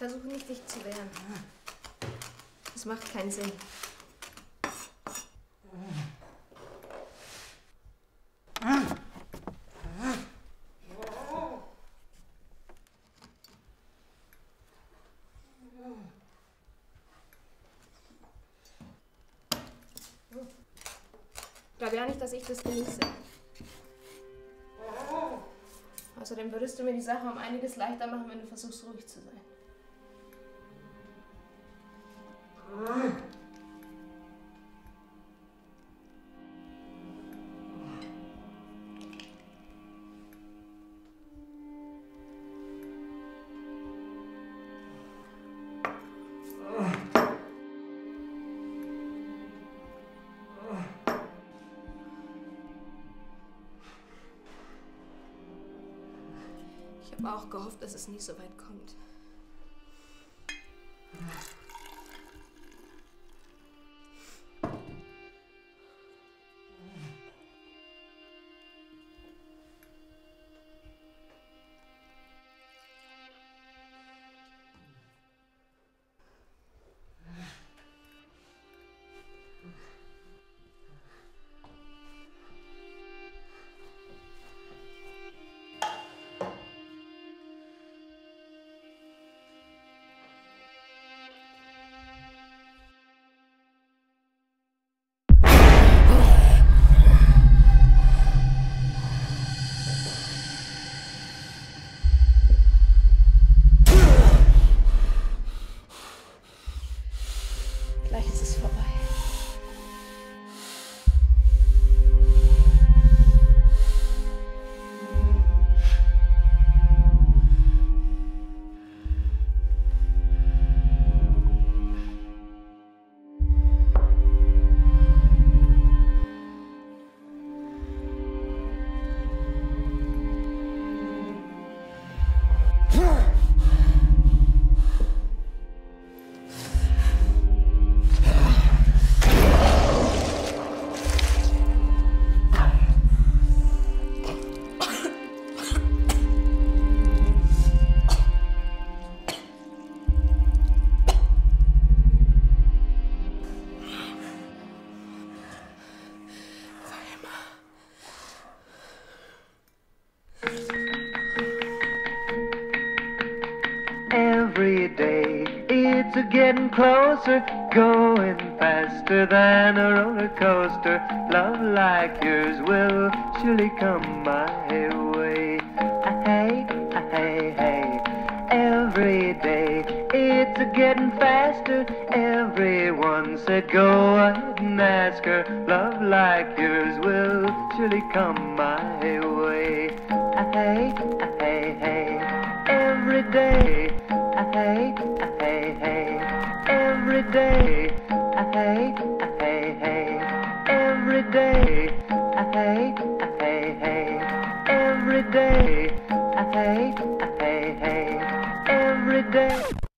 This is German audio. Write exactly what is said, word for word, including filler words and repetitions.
Versuche nicht, dich zu wehren. Das macht keinen Sinn. Ich glaube ja nicht, dass ich das genieße. Außerdem würdest du mir die Sache um einiges leichter machen, wenn du versuchst, ruhig zu sein. Ich habe auch gehofft, dass es nie so weit kommt. Gleich ist es vorbei. Every day it's a getting closer, going faster than a roller coaster. Love like yours will surely come my way. Hey, hey, hey. Every day it's a getting faster. Everyone said go ahead and ask her. Love like yours will surely come my way. Hey, hey, hey. Every day. Hey, hey, hey, every day. Hey, hey, hey, every day. Hey, hey, hey, every day. Hey, hey, hey, every day.